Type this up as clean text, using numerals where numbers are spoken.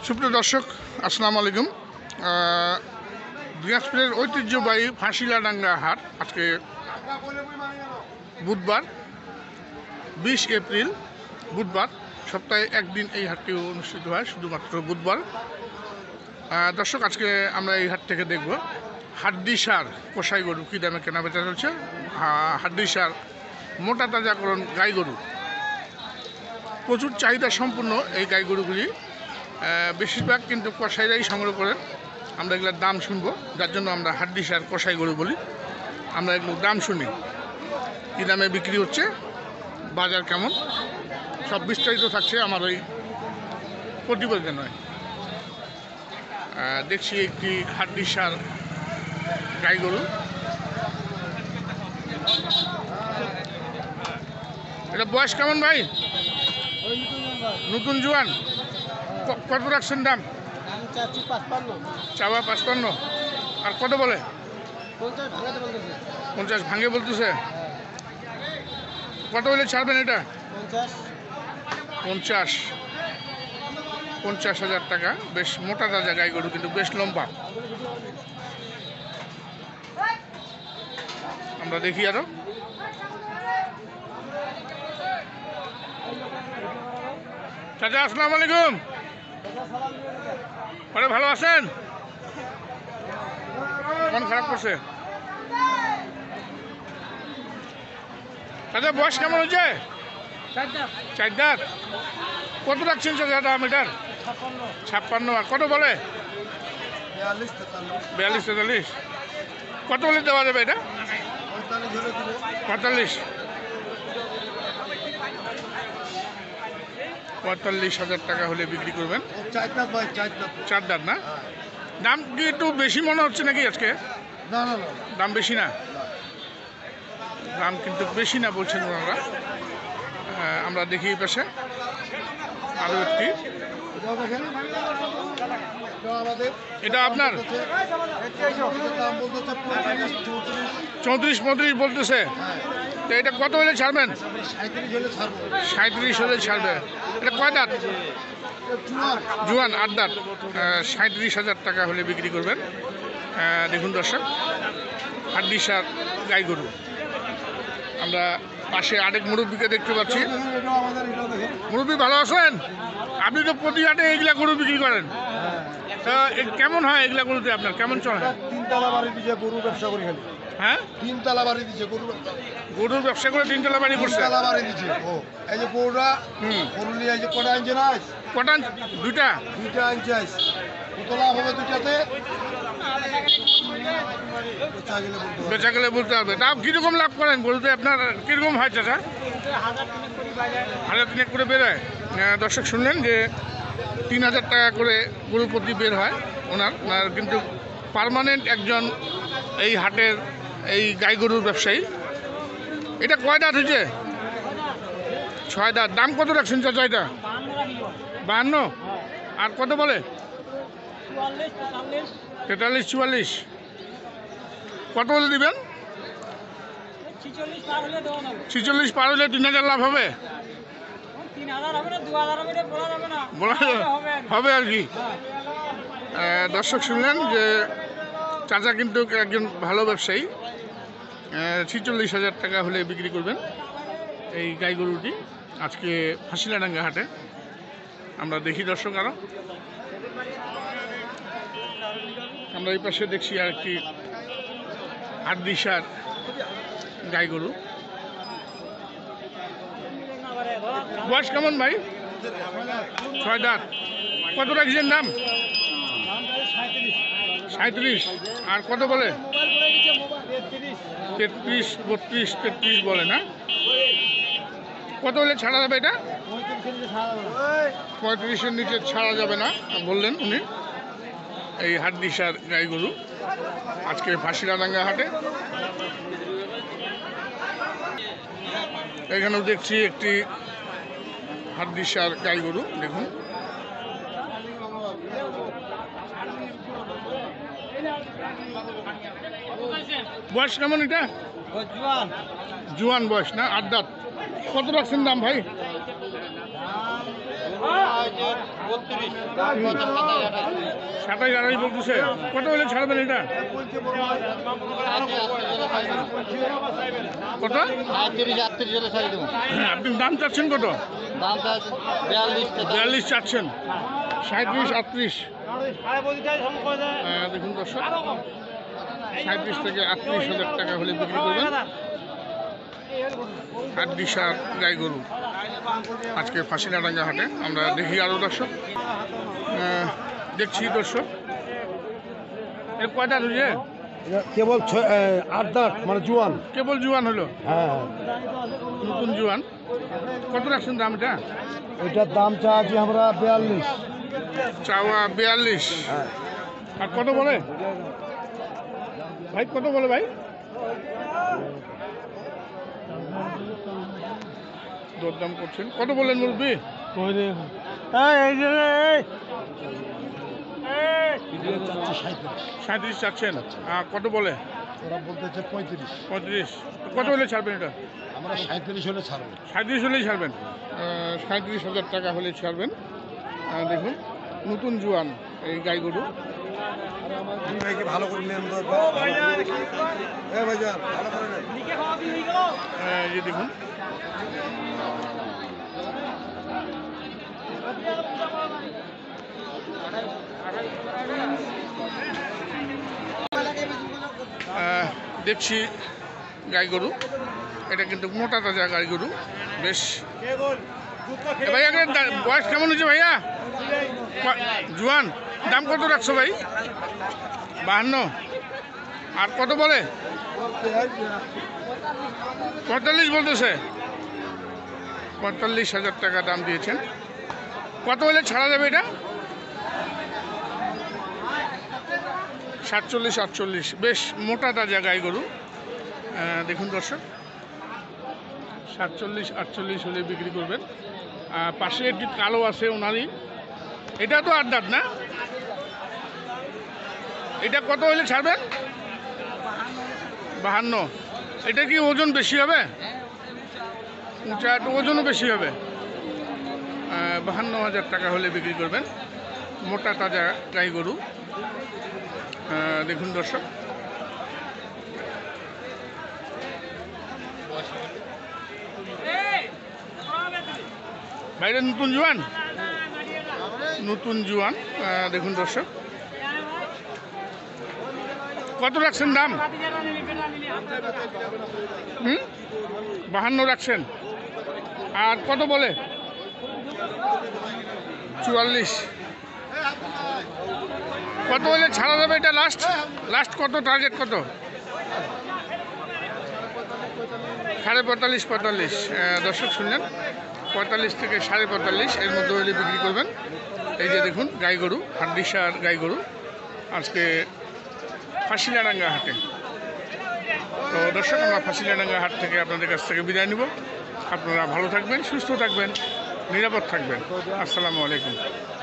সুপ্রিয় দর্শক, আসসালামু আলাইকুম। দিনাজপুরের ঐতিহ্যবাহী ফাঁসিলাডাঙ্গা হাট আজকে বুধবার 20 এপ্রিল বুধবার। সপ্তাহে একদিন এই হাটটি অনুষ্ঠিত হয়, শুধুমাত্র বুধবার। দর্শক, আজকে আমরা এই হাট থেকে দেখব হাড্ডি সার কষাই গরু কী দামে কেনা বেচা চলছে। হাড্ডি সার মোটা তাজাকরণ গাই গরু, প্রচুর চাহিদা সম্পূর্ণ এই গাই গরুগুলি। বেশিরভাগ কিন্তু কষাইরাই সংগ্রহ করেন। আমরা এগুলোর দাম শুনবো, যার জন্য আমরা হাড্ডি সার কষাই গরু বলি। আমরা এগুলোর দাম শুনি, কী দামে বিক্রি হচ্ছে, বাজার কেমন, সব বিস্তারিত থাকছে আমার ওই প্রতিবেদনে নয়। দেখছি একটি হাড্ডি সার গাই গরু। এটা বয়স কেমন ভাই? নতুন জোয়ান। কত রাখছেন দাম? চাওয়া 55। আর কত বলে? 50 ভাঙে বলতেছে। কত বলে ছাড়বেন এটা? 50,000 টাকা। বেশ মোটা তাজা গাই গরু, কিন্তু বেশ লম্বা। আমরা দেখি আরো। চাচা, আসসালামু আলাইকুম। আরে ভালো আছেন? মন খারাপ করছে চাচা? বয়স কেমন হয়েছে? 4 দাঁত। কত রাখছেন চাচা দাম এটার? 56। আর কত বলে? 42-43। কত বলে দেওয়া যাবে এটা? 45,000 টাকা হলে বিক্রি করবেন। 4 দাঁত না? দাম কি একটু বেশি মনে হচ্ছে নাকি আজকে? দাম বেশি না? দাম কিন্তু বেশি না বলছেন ওনারা। আমরা দেখি এই পাশে আরও একটি। এটা আপনার 34-35 বলতেছে। তো এটা কত হলে ছাড়বেন? 37 হলে ছাড়বে। এটা কয় দাঁত? জোয়ান 8 দাঁত। 37,000 টাকা হলে বিক্রি করবেন। দেখুন দর্শক, হাড্ডি সার গাই গরু। আমরা পাশে আরেক মুরব্বীকে দেখতে পাচ্ছি। মুরব্বী ভালো আছেন? আপনি তো প্রতি হাটে এইগুলা গরু বিক্রি করেন, তা কেমন হয় এগুলা গরুতে আপনার কেমন চলে? 3 তলা বাড়ি দিচ্ছে গরু ব্যবসা করে খালি। হ্যাঁ, 3 তলা বাড়ি দিচ্ছে গরু ব্যবসা। গরুর ব্যবসা করে 3 তলা বাড়ি করছে। 3 তলা বাড়ি দিচ্ছে। ও এই যে গরুরা গরু নিয়ে এই যে কটা আনছে না? কটা? দুইটা আনছে। কত লাভ হবে দুইটাতে? বেচা গেলে বলতে হবে। তা কীরকম লাভ করেন গরুতে আপনার? কীরকম হয় চাচা? 1,000 করে বেরোয়। দর্শক শুনলেন যে 3,000 টাকা করে গরু প্রতি বের হয় ওনার। কিন্তু পার্মানেন্ট একজন এই হাটের এই গাই গরুর ব্যবসায়ী। এটা কয় দাঁত হয়েছে? 6 দাঁত। দাম কত রাখছেন চাচা এটা? 52। আর কত বলে? 43-44। কত বলে দিবেন? 46 পার হলে 3,000 লাভ হবে। হবে আর কি। দর্শক শুনলেন যে চাচা কিন্তু একজন ভালো ব্যবসায়ী। 46,000 টাকা হলে বিক্রি করবেন এই গাই গরুটি আজকে ফাঁসিলাডাঙ্গা হাটে। আমরা দেখি দর্শক আরো। আমরা এই পাশে দেখছি আর একটি হাড্ডি সার গাই গরু। বয়স কেমন ভাই? 6 দাঁত। কত রাখছেন দাম? 37। আর কত বলে? 33-32 বলে না? কত হলে ছাড়া যাবে এটা? 35-এর নিচে ছাড়া যাবে না বললেন উনি। এই হাড্ডি সার গাই গরু আজকে ফাঁসিলাডাঙ্গা হাটে। এখানেও দেখছি একটি হাড্ডি সার গাই গরু। দেখুন, বয়স কেমন এটা? জোয়ান বয়স না? 8 দাঁত। কত রাখছেন দাম ভাই? 27-28 বলতেছে। কত হলে ছাড়বেন এটা? কত? 37-38 হলে ছাড়ি দেবো। আপনি দাম চাচ্ছেন কত? দামটা 42 চাচ্ছেন। 37-38 দেখুন দর্শক, 37 থেকে 38,000 টাকা হলে বিক্রি করবেন হাড্ডিসার গাই গরু আজকে ফাঁসিনাডাঙ্গা হাটে। আমরা দেখি আরও দর্শক, দেখছি দর্শক এর কয়টা রয়েছে? কেবল 8 দাঁত মানে জুয়ান। কেবল জুয়ান হলো, হ্যাঁ, নতুন জুয়ান। কত রাখছেন দাম এটা? এটার দাম চাচ্ছি আমরা 42। চাওয়া 42। হ্যাঁ, আর কত বলে ভাই? কত বলে ভাই? দরদাম করছেন। কত বললেন মুরব্বী? 37 চাচ্ছেন। কত বলে? ওরা বলতেছে 35। 35। কত হলে ছাড়বেন এটা? আমরা 37 হলে ছাড়বো। 37 হলেই ছাড়বেন। 37,000 টাকা হলে ছাড়বেন। দেখুন নতুন জুয়ান এই গাই গরু। ভালো করে নেন তো, ভাইজান ভালো করে নেন। এই যে দেখুন দেখছি গাই গরু। এটা কিন্তু মোটা তাজা গাই গরু, বেশ। ভাইয়া বয়স কেমন হয়েছে ভাইয়া? জুয়ান। দাম কত রাখছো ভাই? 52। আর কত বলে? 45 বলতেছে। 45,000 টাকা দাম দিয়েছেন। কত হলে ছাড়া যাবে এটা? 47-48। বেশ মোটা তাজা গাই গরু। দেখুন দর্শক, 47-48 হলে বিক্রি করবেন। পাশে একটি কালো আছে ওনারই। এটা তো 8 দাঁত না? এটা কত হলে ছাড়বেন? 52। এটা কি ওজন বেশি হবে? উঁচা একটু ওজনও বেশি হবে। 52,000 টাকা হলে বিক্রি করবেন। মোটা তাজা গাই গরু। দেখুন দর্শক, বাইরে নতুন জুয়ান। নতুন জুয়ান। দেখুন দর্শক, কত রাখছেন দাম? 52 রাখছেন। আর কত বলে? 44। কত হলে ছাড়া যাবে এটা? লাস্ট কত? টার্গেট কত? 45.45। দর্শক শুনলেন, 45 থেকে 45.5 এর মধ্যে হলে বিক্রি করবেন। এই যে দেখুন গাই গরু, হাড্ডিসার গাই গরু আজকে ফাঁসিনাডাঙ্গা হাটে। তো দর্শক, আমরা ফাঁসিনাডাঙ্গা হাট থেকে আপনাদের কাছ থেকে বিদায় নিব। আপনারা ভালো থাকবেন, সুস্থ থাকবেন, নিরাপদ থাকবেন। আসসালামু আলাইকুম।